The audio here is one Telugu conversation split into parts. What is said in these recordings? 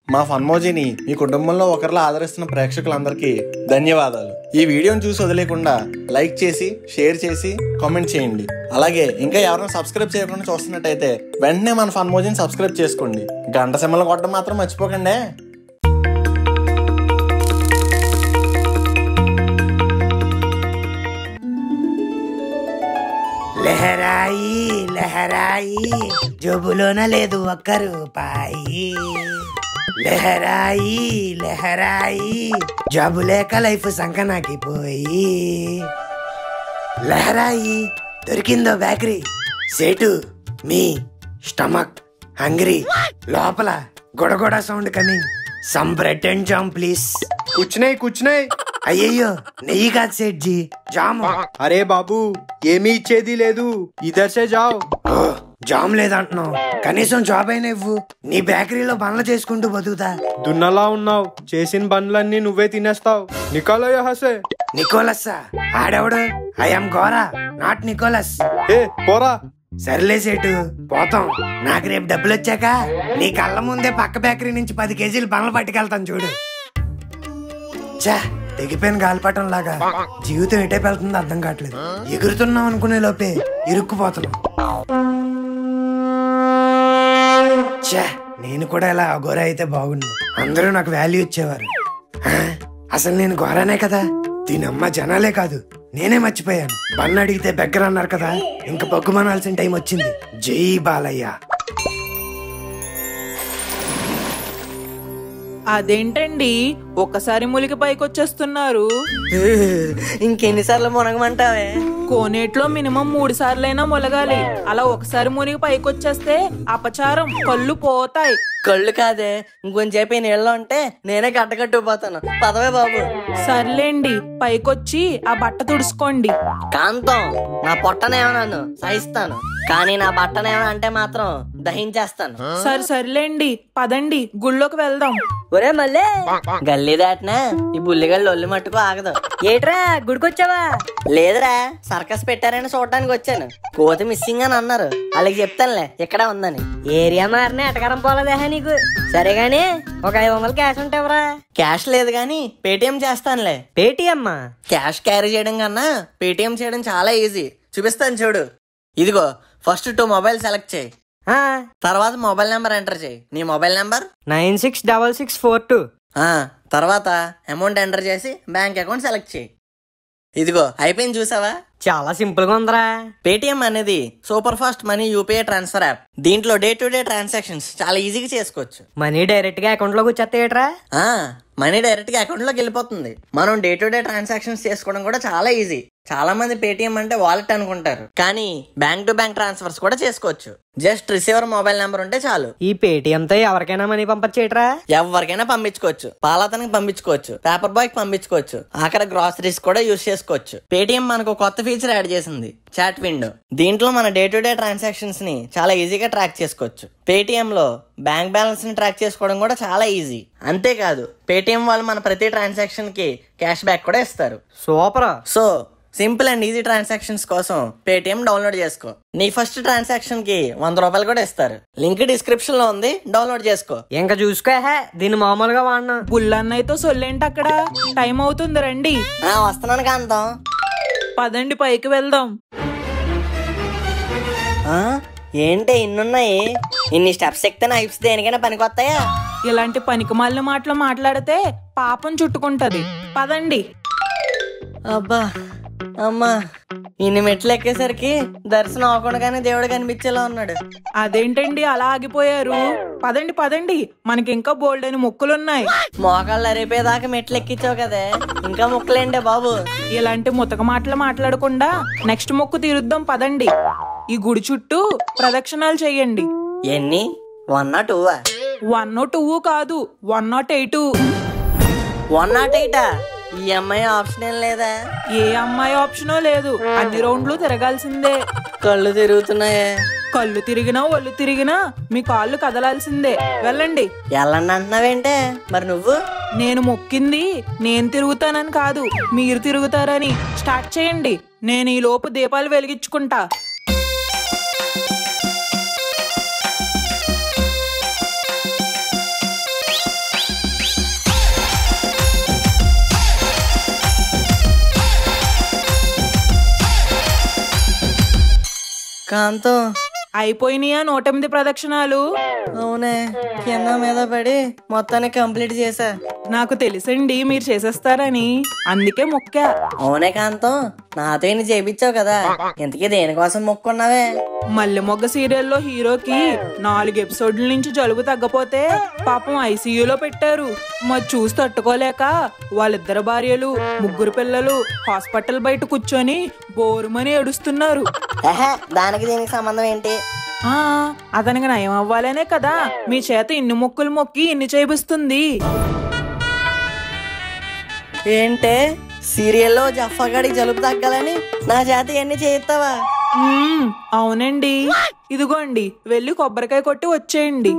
మా ఫన్మోజీని మీ కుటుంబంలో ఒకరిలా ఆదరిస్తున్న ప్రేక్షకులందరికీ ధన్యవాదాలు. ఈ వీడియోని చూసి వదిలేకుండా లైక్ చేసి, షేర్ చేసి, కామెంట్ చేయండి. అలాగే ఇంకా ఎవరైనా సబ్స్క్రైబ్ చేయకుండా చూస్తున్నట్టయితే వెంటనే మన ఫన్మోజీని సబ్స్క్రైబ్ చేసుకోండి. గంట సింబల్ కొట్టడం మాత్రం మర్చిపోకండి. లహరాయి లహరాయి జోబులోన లేదు ఒక్క రూపాయి. లహరాయి లహరాయి జాబు లేక లైఫ్ సంకనాకి పోయి. లహరాయి దొరికిందో బేకరీ. సేటు మీ స్టమక్ హంగ్రీ. లోపల గొడగొడ sound coming. Some bread and jam please. కూర్చున్నాయి. అయ్యయ్యో నెయ్యి కాదు సేట్జీ, జామ్. అరే బాబు ఏమీ ఇచ్చేది లేదు, ఇదర్సే జావ్. జామ్ లేదంటున్నావు, కనీసం జాబ్ అయినా ఇవ్వు. నీ బేకరీలో బండ్లు చేసుకుంటూ బతుకుతా. దున్నలా ఉన్నావు, చేసిన బండ్లన్నీ నువ్వే తినేస్తావు. నికోలో యహసే. నికోలస్సా? ఆడెవడు? I'm Ghora, not Nicholas. ఏ పోరా. సర్లే సేటు పోతాం. నాకు రేపు డబ్బులు వచ్చాక నీ కళ్ళ ముందే పక్క బేకరీ నుంచి 10 కేజీలు బండ్లు పట్టుకెళ్తాను చూడు. చా తెగిపోయిన గాలిపటం లాగా జీవితం ఎటే వెళ్తుందో అర్థం కావట్లేదు. ఎగురుతున్నాం అనుకునే లోపే ఇరుక్కుపోతున్నాం. చా నేను కూడా ఇలా ఘోర అయితే బాగుండు. అందరూ నాకు వాల్యూ ఇచ్చేవారు. అసలు నేను ఘోరానే కదా. దీని అమ్మ జనాలే కాదు, నేనే మర్చిపోయాను. బన్ను అడిగితే బెగ్గర అన్నారు కదా, ఇంక బొగ్గుమనాల్సిన టైం వచ్చింది. జై బాలయ్య. అదేంటండి ఒక్కసారి ములికి పైకొచ్చేస్తున్నారు? ఇంకెన్నిసార్లు మునగమంటావే? కోనేట్లో మినిమం 3 సార్లైనా ములగాలి. అలా ఒకసారి మునిగి పైకొచ్చేస్తే అపచారం, కళ్ళు పోతాయి. కళ్ళు కాదే, ఇంకొంచేపు నీళ్ళలో ఉంటే నేనే కట్టకట్టుకుపోతాను. పదవే బాబు. సర్లేండి పైకొచ్చి ఆ బట్ట తుడుచుకోండి. కాంతం, నా పొట్టనేమన్నాను సహిస్తాను, కానీ నా బట్టనేమో అంటే మాత్రం దహించేస్తాను. సర్లేండి పదండి గుళ్ళోకి వెళ్దాం. ఒరే మళ్ళీ గల్లీ దాటినా ఈ బుల్లిగళ్ళు ఒళ్ళు మట్టుకు ఆగదు. ఏట్రా గుడికొచ్చావా? లేదురా, సర్కస్ పెట్టారని చూడటానికి వచ్చాను. కోతి మిస్సింగ్ అని అన్నారు, వాళ్ళకి చెప్తానులే ఇక్కడ ఉందని. ఏరియా మారిన ఎటకరం పోలేదా నీకు? సరే గాని ఒక 500 క్యాష్ ఉంటావరా? క్యాష్ లేదు గాని పేటిఎం చేస్తానులే. పేటిఎం? క్యాష్ క్యారీ చేయడం కన్నా పేటిఎం చేయడం చాలా ఈజీ. చూపిస్తాను చూడు. ఇదిగో ఫస్ట్ 2 మొబైల్ సెలెక్ట్ చేయి. తర్వాత మొబైల్ నెంబర్ ఎంటర్ చేయి. నీ మొబైల్ నెంబర్ 966642. తర్వాత అమౌంట్ ఎంటర్ చేసి బ్యాంక్ అకౌంట్ సెలెక్ట్ చేయి. ఇదిగో అయిపోయింది, చూసావా? చాలా సింపుల్ గా ఉందిరా. పేటిఎం అనేది super fast money UPI transfer app. దీంట్లో డే టు డే ట్రాన్సాక్షన్స్ చాలా ఈజీగా చేసుకోవచ్చు. మనీ డైరెక్ట్ గా అకౌంట్ లోకి వచ్చేస్తాయట్రా? మనీ డైరెక్ట్ గా అకౌంట్ లోకి వెళ్ళిపోతుంది. మనం డే టు డే ట్రాన్సాక్షన్స్ చేసుకోవడం కూడా చాలా ఈజీ. చాలా మంది పేటిఎం అంటే వాలెట్ అనుకుంటారు, కానీ బ్యాంక్ టు బ్యాంక్ ట్రాన్స్ఫర్స్ కూడా చేసుకోవచ్చు. జస్ట్ రిసీవర్ మొబైల్ నెంబర్ ఉంటే చాలు. ఈ పేటిఎం తో ఎవరికైనా మనీ పంపించేట్రా? ఎవరికైనా పంపించుకోవచ్చు. పాలతనికి పంపించుకోవచ్చు, పేపర్ బాయ్ కి పంపించుకోవచ్చు, అక్కడ గ్రాసరీస్ కూడా యూజ్ చేసుకోవచ్చు. పేటిఎం మనకు కొత్త ఫీచర్ యాడ్ చేసింది, చాట్ విండో. దీంట్లో మన డే టు డే ట్రాన్సాక్షన్స్ ని చాలా ఈజీగా ట్రాక్ చేసుకోవచ్చు. పేటిఎం లో బ్యాంక్ బ్యాలెన్స్ ని ట్రాక్ చేసుకోవడం కూడా చాలా ఈజీ. అంతేకాదు పేటిఎం వాళ్ళు మన ప్రతి ట్రాన్సాక్షన్ కి క్యాష్ బ్యాక్ కూడా ఇస్తారు. Super. So simple and easy transactions కోసం పేటిఎం డౌన్లోడ్ చేసుకో. నీ ఫస్ట్ ట్రాన్సాక్షన్ కి 100 రూపాయలు కూడా ఇస్తారు. లింక్ డిస్క్రిప్షన్ లో ఉంది, డౌన్లోడ్ చేసుకో. ఇంకా చూసుకో, దీన్ని మామూలుగా వాడినా. బుల్లన్నయ్యతో సొల్లేంటి అక్కడ? టైం అవుతుంది, రండి. వస్తున్నాను కాంతం. పదండి పైకి వెళ్దాం. ఏంటి ఇన్నున్నాయి? ఇన్ని స్టెప్స్ ఎక్కితే ఐప్స్ దేనికైనా పనికొస్తాయా? ఇలాంటి పనికిమాలిన మాటలు మాట్లాడితే పాపం చుట్టుకుంటది. పదండి. అబ్బా అమ్మా, ఇన్ని మెట్లు ఎక్కేసరికి దర్శనం అవ్వకుండానే దేవుడు కనిపించేలా ఉన్నాడు. అదేంటండి అలా ఆగిపోయారు? పదండి పదండి, మనకి ఇంకా బోల్డ్ అని మొక్కులున్నాయి. మోకాళ్ళు అరిపోయేదాకా మెట్లు ఎక్కించావు కదే, ఇంకా మొక్కులేండే బాబు. ఇలాంటి ముతక మాటలు మాట్లాడకుండా నెక్స్ట్ మొక్కు తీరుద్దాం. పదండి. ఈ గుడి చుట్టూ ప్రదక్షిణాలు చెయ్యండి. ఎన్ని? 102? 102 కాదు, 108. 108? ఈ అమ్మాయి ఆప్షన్ ఏం లేదా? ఏ అమ్మాయి ఆప్షనో లేదు, అన్ని రౌండ్లు తిరగాల్సిందే. కళ్ళు తిరుగుతున్నాయే. కళ్ళు తిరిగినా ఒళ్ళు తిరిగినా మీ కాళ్ళు కదలాల్సిందే. వెళ్ళండి. వెళ్ళండి అంటున్నావేంటే? మరి నువ్వు? నేను మొక్కింది నేను తిరుగుతానని కాదు, మీరు తిరుగుతారని. స్టార్ట్ చేయండి, నేను ఈ లోపు దీపాలు వెలిగించుకుంటా. కాంతం అయిపోయినాయా 108 ప్రదక్షిణాలు? అవునే, కింద మీద పడి మొత్తాన్ని కంప్లీట్ చేశా. నాకు తెలుసండి మీరు చేసేస్తారని, అందుకే మొక్క. అవునే కాంతం, నాతో ఇన్ని చేపించావు కదా, ఇంతకీ దేనికోసం మొక్కున్నావే? మల్లె మొగ్గ సీరియల్లో హీరోకి 4 ఎపిసోడ్ల నుంచి జలుబు తగ్గపోతే పాపం ఐసీయూలో పెట్టారు. మరి చూసి తట్టుకోలేక వాళ్ళిద్దరు భార్యలు 3 పిల్లలు హాస్పిటల్ బయట కూర్చొని బోరుమని ఏడుస్తున్నారు. దానికి దీనికి సంబంధం ఏంటి? అతనికి నయం అవ్వాలనే కదా మీ చేత ఇన్ని మొక్కులు మొక్కి ఇన్ని చేపిస్తుంది. ఏంటే, సీరియల్లో జఫాగాడికి జలుబు తగ్గాలని నా చేత ఇవన్నీ చేయిస్తావా? అవునండి, ఇదిగోండి వెళ్ళి కొబ్బరికాయ కొట్టి వచ్చేయండి.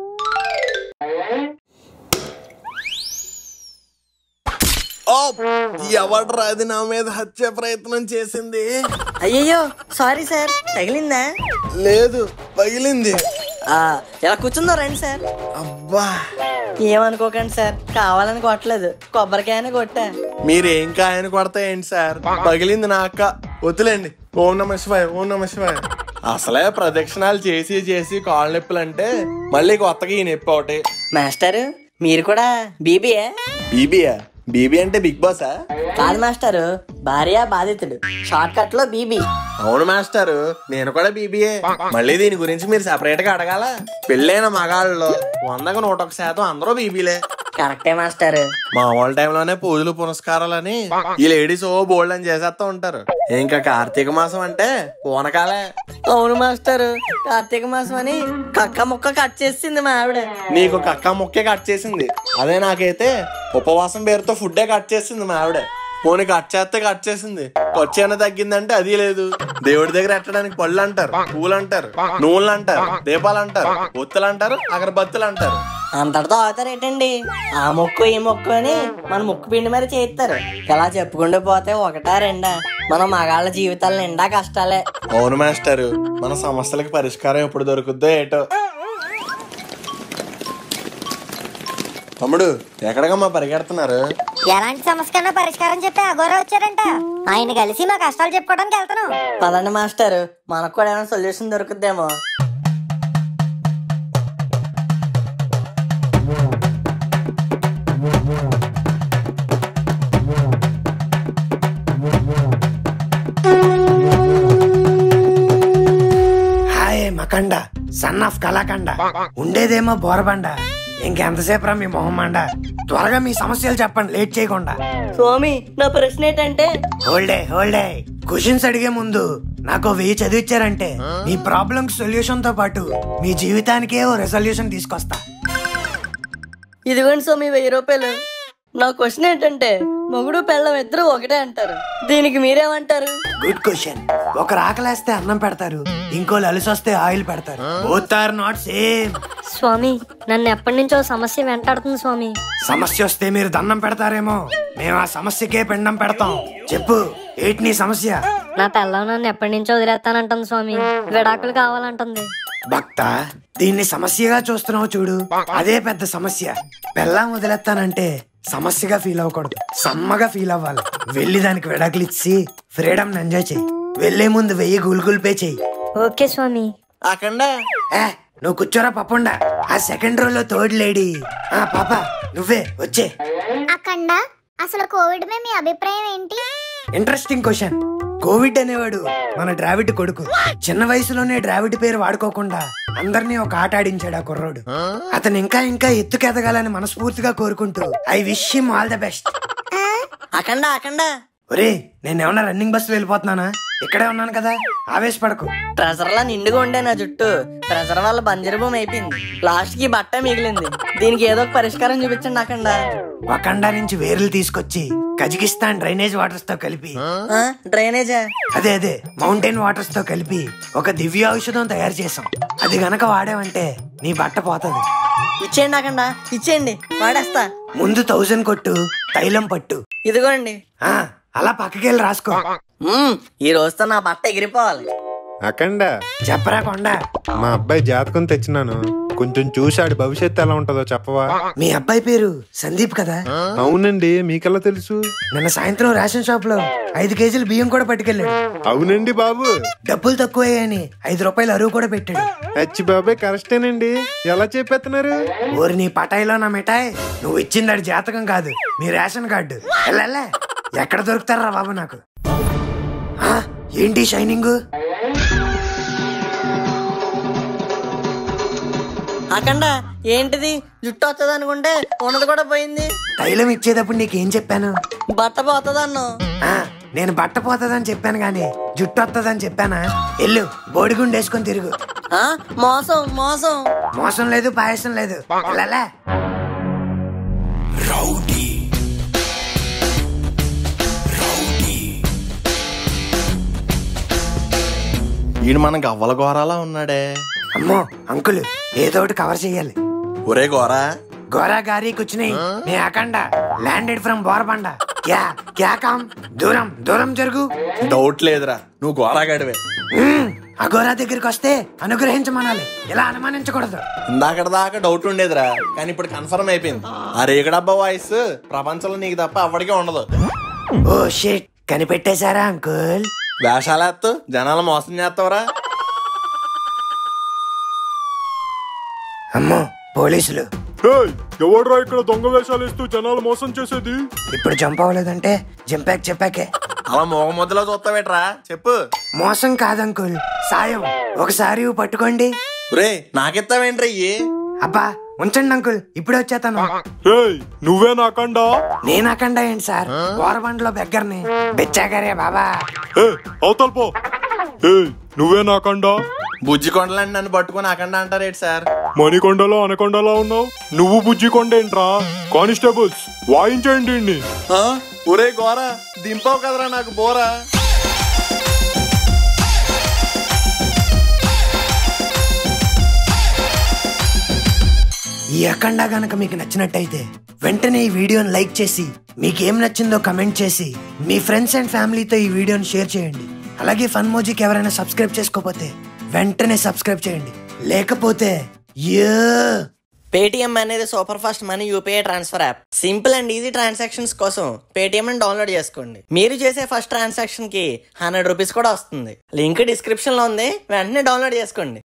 ఎవడ్రా అది నా మీద హత్య ప్రయత్నం చేసింది? అయ్యయ్యో, సారీ సార్. తగిలిందా? లేదు, పగిలింది. ఇలా కూర్చుందో రండి సార్. అబ్బా, ఏమనుకోకండి సార్, కావాలని కొట్టలేదు, కొబ్బరికాయనే కొట్టా. మీరేం కాయని కొడతా ఏంటి సార్? పగిలింది నా అక్క. వద్దులేండి. ఓం నమ శివాయ, ఓం నమ శివాయ. అసలే ప్రదక్షిణాలు చేసి చేసి కాళ్ళ నొప్పులంటే మళ్ళీ కొత్తగా ఈ నొప్పి ఒకటి. మాస్టర్, మీరు కూడా బీబీయే? బీబీయా? బీబీ అంటే బిగ్ బాసా? కాదు మాస్టర్, భార్య బాధితుడు, షార్ట్ కట్ లో బీబీ. అవును మాస్టర్, నేను కూడా బీబీఏ. మళ్ళీ దీని గురించి మీరు సెపరేట్ గా అడగాల. పెళ్ళైన మగాళ్ళలో 100కు 101% అందరూ బీబీలే. కరెక్టే మాస్టర్. మామూలు టైంలోనే పూజలు పునస్కారాలని ఈ లేడీస్ ఓ బోల్డ్ అని చేసేస్తా ఉంటారు. ఇంకా కార్తీక మాసం అంటే పూనకాలే. అవును మాస్టర్, కార్తీక మాసం అని కక్క ముక్క కట్ చేసింది మా ఆవిడ. నీకు కక్క ముక్కే కట్ చేసింది, అదే నాకైతే ఉపవాసం పేరుతో ఫుడ్డే కట్ చేసింది మా ఆవిడ. పోనీ కట్ చేస్తే కట్ చేసింది, ఖర్చు ఏమైనా తగ్గిందంటే అది లేదు. దేవుడి దగ్గర ఎట్టడానికి పళ్ళు అంటారు, పూలు అంటారు, నూనెలు అంటారు, దీపాలు అంటారు, ఒత్తులు అంటారు, అగరబత్తులు అంటారు. అంతటితో అవుతారేటండి? ఆ మొక్కు ఈ మొక్కు అని మన ముక్కు పిండి మరి చేయిస్తారు. ఇలా చెప్పుకుంటూ పోతే 1, 2 మన మగాళ్ళ జీవితాల నిండా కష్టాలే. అవును మాస్టర్, మన సమస్యలకు పరిష్కారం ఎప్పుడు దొరుకుద్దో ఏటో. తమ్ముడు, ఎక్కడికమ్మా పరిగెడుతున్నారు? ఎలాంటి సమస్యకన్నా పరిష్కారం చెప్పి అఘోరా వచ్చారంట. ఆయన కలిసి మా కష్టాలు చెప్పుకోవడానికి వెళ్తున్నాం. పదండి మాస్టర్, మనకు కూడా ఏమైనా సొల్యూషన్ దొరుకుద్దేమో. హాయ్ మకండ, సన్ ఆఫ్ కళాకండ, ఉండేదేమో బోరబండ. ఇంకెంతసేపు రా మీ మొహమ్మండ? త్వరగా మీ సమస్యలు చెప్పండి, లేట్ చేయకుండా. స్వామి, నా ప్రశ్న ఏంటంటే? హోల్డే క్వశ్చన్స్ అడిగే ముందు నాకు 1000 చదివించారంటే మీ ప్రాబ్లం సొల్యూషన్ తో పాటు మీ జీవితానికే ఓ రెజల్యూషన్ తీసుకొస్తా. ఇదిగోండి స్వామి, 1000 రూపాయలు. నా క్వశ్చన్ ఏంటంటే, మొగుడు పెళ్ళం ఇద్దరు ఒకటే అంటారు, దీనికి మీరేమంటారు? Good question. ఒకరు ఆకలేస్తే అన్నం పెడతారు, ఇంకోళ్ళు అలసొస్తే ఆయిల్ పెడతారు. Both are not same. స్వామి, నన్ను ఎప్పటి నుంచో సమస్య వెంటాడుతుంది స్వామి. సమస్య వస్తే మీరు దండం పెడతారేమో, మేము ఆ సమస్యకే పిండం పెడతాం. చెప్పు, ఏంటి నీ సమస్య? నా పెళ్ళం నన్ను ఎప్పటి నుంచో వదిలేస్తానంటుంది స్వామి, విడాకులు కావాలంటుంది. భక్త, దీన్ని సమస్యగా చూస్తున్నావు చూడు, అదే పెద్ద సమస్య. పెళ్ళాం వదిలేస్తానంటే సమస్యగా ఫీల్ అవ్వకూడదు, సమ్మగా ఫీల్ అవ్వాలి. వెళ్ళి దానికి విడాకులు ఇచ్చి ఫ్రీడమ్ ఎంజాయ్ చెయ్యి. వెళ్లే ముందు 1000 గూగుల్ పే చెయ్యి. ఓకే స్వామి. అక్కడ నువ్వు కూర్చోరా పప్పుండా, ఆ సెకండ్ రోలో థర్డ్ లేడీ. పాప, నువ్వే వచ్చే. అఖండ, అసలు కోవిడ్ మీద మీ అభిప్రాయం ఏంటి? Interesting question. కోవిడ్ అనేవాడు మన ద్రావిడ్ కొడుకు. చిన్న వయసులోనే ద్రావిడ్ పేరు వాడుకోకుండా అందరినీ ఒక ఆట ఆడించాడు ఆ కుర్రోడు. అతను ఇంకా ఇంకా ఎత్తుకెదగాలని మనస్ఫూర్తిగా కోరుకుంటూ I wish him all the best. Akhanda ఒరే, నేనేమన్నా రన్నింగ్ బస్సు వెళ్ళిపోతున్నానా? ఇక్కడే ఉన్నాను కదా, ఆవేశపడకు. ప్రెజర్ లా నిండుగా ఉండే నా జుట్టు ప్రెజర్ వల్ల బంజరు భూమి అయిపోయింది. లాస్ట్ కి బట్ట మిగిలింది. దీనికి ఏదో ఒక పరిష్కారం చూపించండి అఖండ. వకండా నుంచి వేర్లు తీసుకొచ్చి కజకిస్తాన్ డ్రైనేజ్ వాటర్స్ తో కలిపి, డ్రైనేజా? అదే మౌంటైన్ వాటర్స్ తో కలిపి ఒక దివ్య ఔషధం తయారు చేసాం. అది గనక వాడావంటే నీ బట్ట పోతది. ఇచ్చేయండి అఖండ, ఇచ్చేయండి, వాడేస్తా. ముందు 1000 కొట్టు, తైలం పట్టు. ఇదిగోండి. అలా పక్కకెళ్ళి రాసుకో. ఈ రోజుతో నా బట్ట ఎగిరిపోవాలి. అఖండ చెప్పరా కొండ. మా అబ్బాయి జాతకం తెచ్చినాను, కొంచెం చూశాడు భవిష్యత్తు ఎలా ఉంటుందో చెప్పవా? మీ అబ్బాయి పేరు సందీప్ కదా? అవునండి, మీకెలా తెలుసు? నిన్న సాయంత్రం రేషన్ షాప్ లో 5 కేజీలు బియ్యం కూడా పట్టుకెళ్ళాడు. అవునండి బాబు. డబ్బులు తక్కువయ్యాయని 5 రూపాయలు అరువు కూడా పెట్టాడు. అచ్చి బాబాయ్ కరెక్టేనండి. ఎలా చెప్పేస్తున్నారు? ఓరి నీ పటాయిలో నా మిఠాయి, నువ్వు ఇచ్చింది జాతకం కాదు, మీ రేషన్ కార్డు. వెళ్ళలే, ఎక్కడ దొరుకుతారా బాబు నాకు? ఏంటి షైనింగ్? అఖండ ఏంటిది? జుట్టు వస్తుంది అనుకుంటే ఉన్నది కూడా పోయింది. తైలం ఇచ్చేటప్పుడు నీకేం చెప్పాను? బట్ట పోతుందన్ను. నేను బట్ట పోతుందని చెప్పాను గాని జుట్టు వస్తుందని చెప్పానా? ఎల్లు బోడిగుండు వేసుకొని తిరుగు. మోసం మోసం. మోసం లేదు, పాయసం లేదు. వెళ్ళలే. వీడు మన గవ్వల ఘోరాలా ఉన్నాడే. అమ్మో అంకుల్, ఏదో ఒకటి కవర్ చెయ్యాలి. ఒరే ఘోరా, గోరా గారి కూర్చుని నే అఖండ ల్యాండెడ్ ఫ్రమ్ బోర్బండ. క్యా క్యా కామ్? దూరం దూరం జరుగు. డౌట్ లేదురా, నువ్వు ఘోరాగాడివే. ఆ గోరా దగ్గరికి వస్తే అనుగ్రహించమనాలి, ఇలా అనుమానించకూడదు. ఇందాక దాకా డౌట్ ఉండేదిరా, కానీ ఇప్పుడు కన్ఫర్మ్ అయిపోయింది. ఆ రేగడబ్బా వాయిస్ ప్రపంచంలో నీకు తప్ప ఎవరికీ ఉండదు. Oh shit, కనిపెట్టేశారా uncle? వేషాలేత్తు జనాలు మోసం చేస్తావురా. అమ్మో పోలీసులు. ఎవడ్రా ఇక్కడ దొంగ వేషాలు ఇస్తూ జనాలు మోసం చేసేది? ఇప్పుడు జంప్ అవ్వలేదంటే జంపాక్ చెప్పాకే. అలా మోగ ముద్దలో చూస్తావేట్రా, చెప్పు. మోసం కాదంకుల్, సాయం. ఒకసారి పట్టుకోండి. రే నాకెత్తావేంట్రా ఇయ్యి? అబ్బా ఉంచండి అంకుల్, ఇప్పుడే వచ్చేతాను. నువ్వే నాకండా? నేను అఖండ ఏంటి సార్, బోరబండలో బెగ్గర్ని. బెచ్చాగారే బాబా. అవతల పో. నువ్వే నాకండా? బుజ్జి కొండలని నన్ను పట్టుకుని అఖండ అంటారేంటి సార్? మణికొండలో అనకొండలో ఉన్నావు నువ్వు. బుజ్జి కొండ ఏంట్రా? కానిస్టేబుల్స్ వాయించండి. ఒరే ఘోరా, దింపావు కదరా నాకు బోరా. ఈ అఖండ గనక మీకు నచ్చినట్టయితే వెంటనే ఈ వీడియోని లైక్ చేసి, మీకేం నచ్చిందో కమెంట్ చేసి, మీ ఫ్రెండ్స్ అండ్ ఫ్యామిలీతో ఈ వీడియోని షేర్ చేయండి. అలాగే ఫన్మోజీకి ఎవరైనా సబ్స్క్రైబ్ చేసుకోకపోతే వెంటనే సబ్స్క్రైబ్ చేయండి, లేకపోతే పేటిఎం అనేది super fast money UPI transfer app. Simple and easy transactions కోసం పేటిఎం డౌన్లోడ్ చేసుకోండి. మీరు చేసే ఫస్ట్ ట్రాన్సాక్షన్ కి 100 రూపీస్ కూడా వస్తుంది. లింక్ డిస్క్రిప్షన్ లో ఉంది, వెంటనే డౌన్లోడ్ చేసుకోండి.